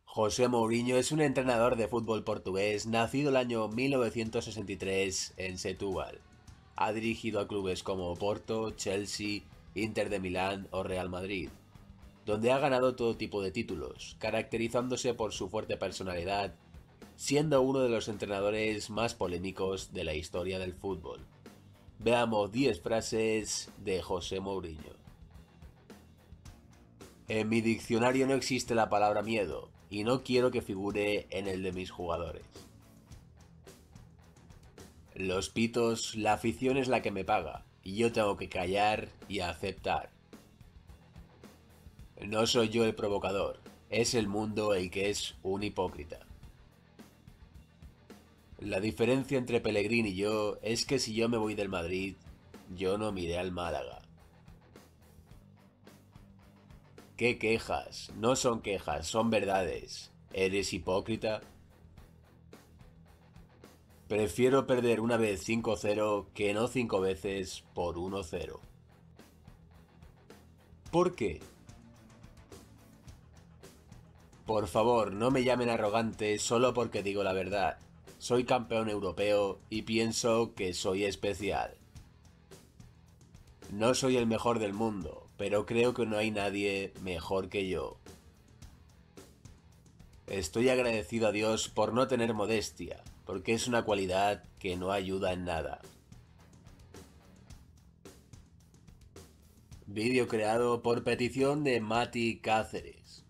José Mourinho es un entrenador de fútbol portugués nacido el año 1963 en Setúbal. Ha dirigido a clubes como Porto, Chelsea, Inter de Milán o Real Madrid, donde ha ganado todo tipo de títulos, caracterizándose por su fuerte personalidad, siendo uno de los entrenadores más polémicos de la historia del fútbol. Veamos 10 frases de José Mourinho. En mi diccionario no existe la palabra miedo, y no quiero que figure en el de mis jugadores. Los pitos, la afición es la que me paga, y yo tengo que callar y aceptar. No soy yo el provocador, es el mundo el que es un hipócrita. La diferencia entre Pellegrini y yo es que si yo me voy del Madrid, yo no me iré al Málaga. ¿Qué quejas? No son quejas, son verdades. ¿Eres hipócrita? Prefiero perder una vez 5-0 que no 5 veces por 1-0. ¿Por qué? Por favor, no me llamen arrogante solo porque digo la verdad. Soy campeón europeo y pienso que soy especial. No soy el mejor del mundo, pero creo que no hay nadie mejor que yo. Estoy agradecido a Dios por no tener modestia, porque es una cualidad que no ayuda en nada. Vídeo creado por petición de Mati Cáceres.